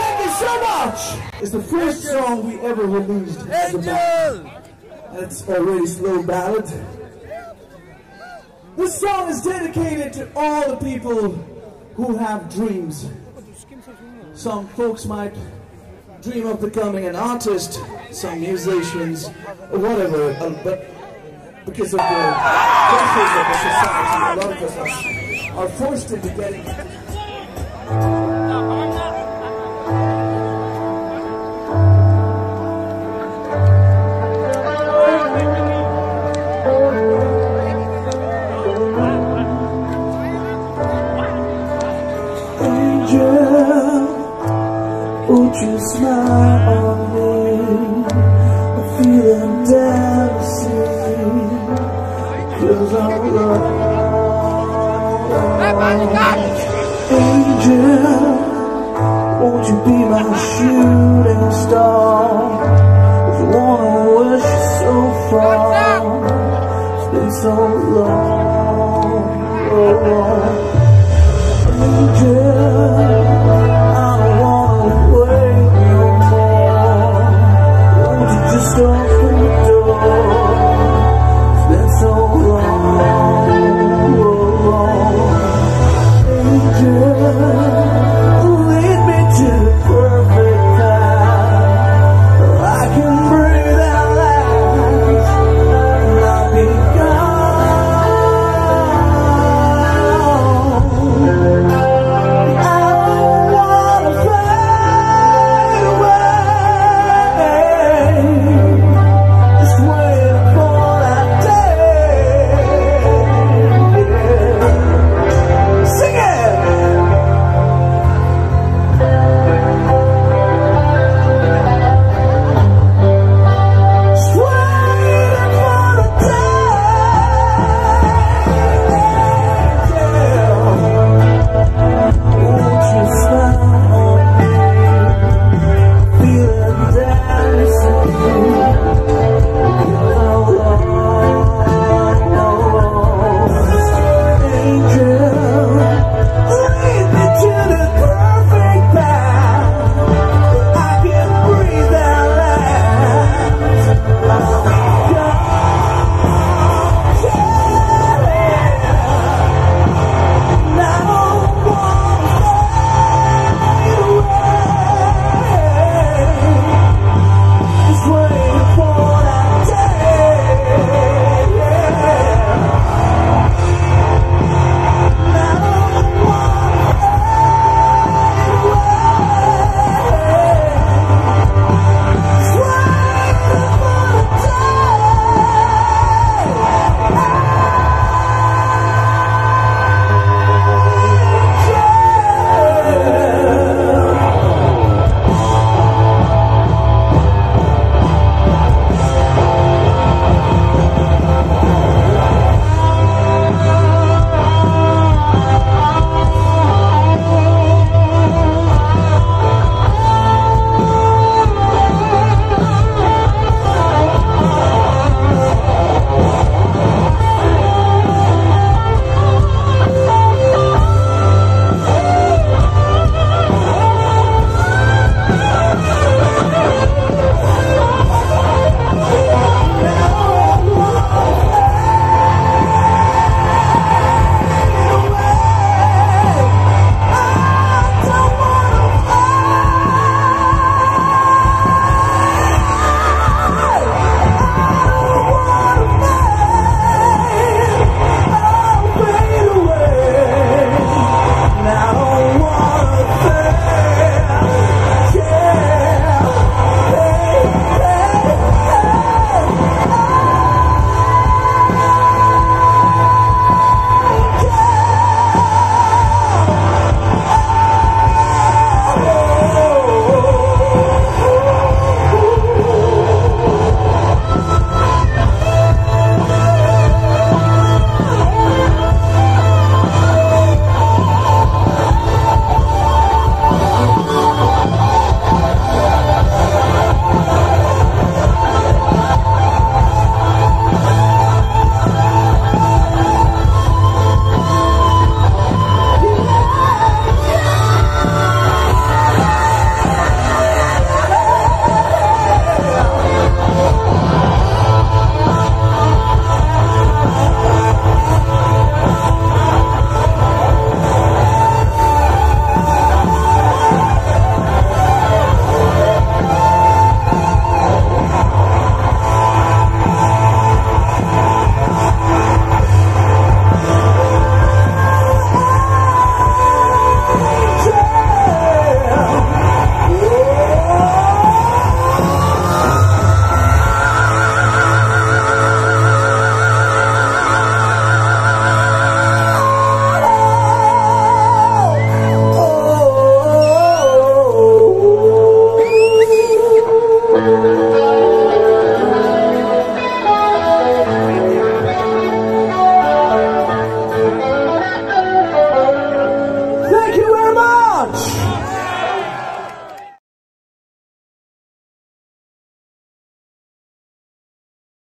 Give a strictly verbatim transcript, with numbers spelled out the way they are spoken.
Thank you so much! It's the first song we ever released as a band. It's already slow ballad. This song is dedicated to all the people who have dreams. Some folks might dream of becoming an artist, some musicians, or whatever, uh, but because of the pressures of the society, a lot of us are, are forced into getting... Won't you smile on me? I'm feeling down to see, 'cause I'm lost. Angel, won't you be my shooting star? 'Cause I wanna wish you so far. It's been so long, oh, Angel. Just open the door. It's been so long, Angel, lead me to the perfect path. I can breathe out loud and not be gone. much.